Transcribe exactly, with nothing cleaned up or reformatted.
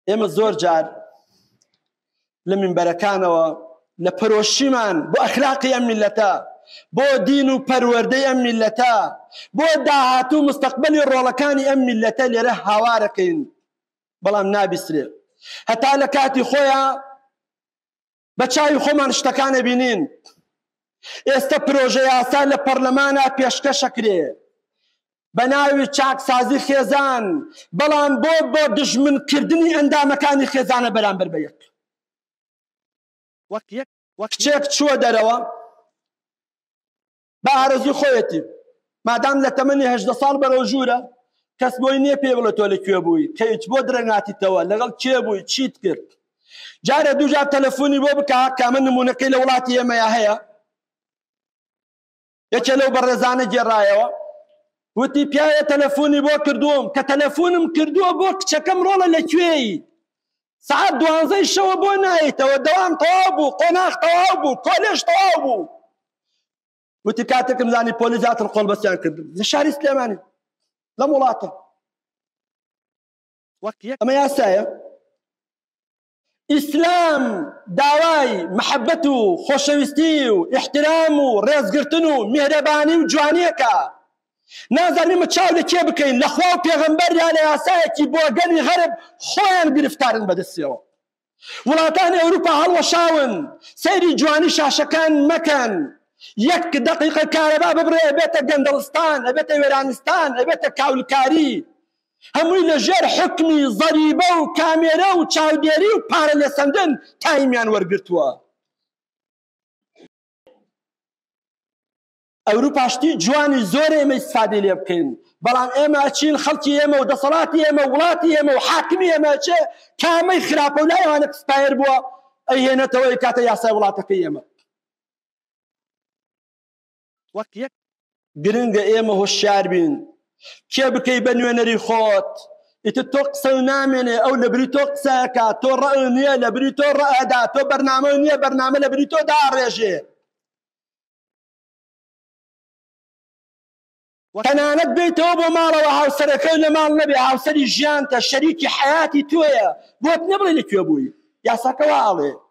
ئێمە زۆر جار لە منبەرەکانەوە لە پەرۆشیمان بۆ ئەخلاقی ئەم میلەتە، بۆ دین و پەروەردەی ئەم میلەتە، بۆ داهاتوو مستەقبەلی ڕۆڵەکانی ئەم میلەتە لێرە هاوارەکەین، بەڵام نابیسترێ. هەتا لە کاتی خۆیان بە چاوی خۆمان شتەکانە بینین. ئێستا پرۆژە یاسا لە پەرلەمانە پێشکەشەکرێ بە ناوی چاکسازی خێزان، بەڵام بۆ بۆ دژمنکردنی ئەندامەکانی خێزانە بەرامبەر بە یەک. وەک کچێک چووە دەرەوە بە ئارەزوی خۆیەتی، مادام لە تەمەنی هەژدە ساڵ بەرەو ژوورە، کەس بۆی نییە پێ بڵێت تۆ لەکوێ بووی، کە هیچ بۆ درەنگاتیتەوە، لەگەڵ کێ بووی، چیت کرد. جارە دوو جار تەلەفۆنی بۆ بکە کامە نمونەکەی لە وڵاتی ئێمەیە هەیە. یەکێ لەو بەڕێزانە گێڕایەوە وتی پیاوە تەلەفۆنی بۆ کردووم، کە تەلەفۆنم کردووە بۆ کچەکەم ڕۆڵە لەکوێی، سعات دوانزەی شەوە بۆ نایێتەوە، دەوام تەواو بوو، قۆناغ تەواو بوو، کۆلێژ تەواو بوو. وتی کاتێکم زانی پۆلیس هاتن قۆڵبەستیان کردن لە شاری سلێمانی لەم وڵاتە. ئەمە یاسایە. ئیسلام داوای محەبەت و خۆشەویستی و ئیحترام و ڕێزگرتن و میهرەبانی و جوانیەکە. نازانین چاو لە کێ بکەین، لە خوا و پێغەمبەر یا لە یاسایەکی بۆ گەنی غەرب خۆیان گرفتارن بەدەستیەوە. وڵاتانی ئەوروپا هەڵوەشاون، سەیری جوانی شاشەکان مەکەن. یەک دقیقە کارەبا ببڕێ ئەبێتە گەندەڵستان، ئەبێتە وێرانستان، ئەبێتە کاولکاری، هەمووی لەژێر حکمی زەریبە و کامێرە و چاودێری و پارە لێسەندن تایمیان وەرگرتووە. ئەوروپا شتی جوانی زۆر ئێمە ئیستفادەی لێ بکەین، بەڵام ئێمە ئەچین خەڵکی ئێمە و دەسەڵاتی ئێمە و وڵاتی ئێمە و حاکمی ئێمە چێ کامەی خراپە و لایەوانە ئەکسپایر بووە ئەیهێنێتەوەی کاتە یاسای وڵاتەکەی ئێمە. گرنگە ئێمە هۆشیار بین، کێ بکەی بە نوێنەری خۆت، ئیتر تۆ قسە و نامێنێ، ئەو لە بری تۆ قسەکە، تۆ ڕەء نییە لە بری تۆ ڕەئەدا، تۆ بەرنامە نییە بەرنامە لە بری تۆ داڕێژێ. تەنانەت بێتەوە بۆ ماڵەوە هاوسەرەکەی لە ماڵ نەبێ، هاوسەری ژیانتە، شەریکی حەیاتی تۆیە، بۆت نەبڵێ لەکوێ بووی، یاساکە وا ئەڵێ.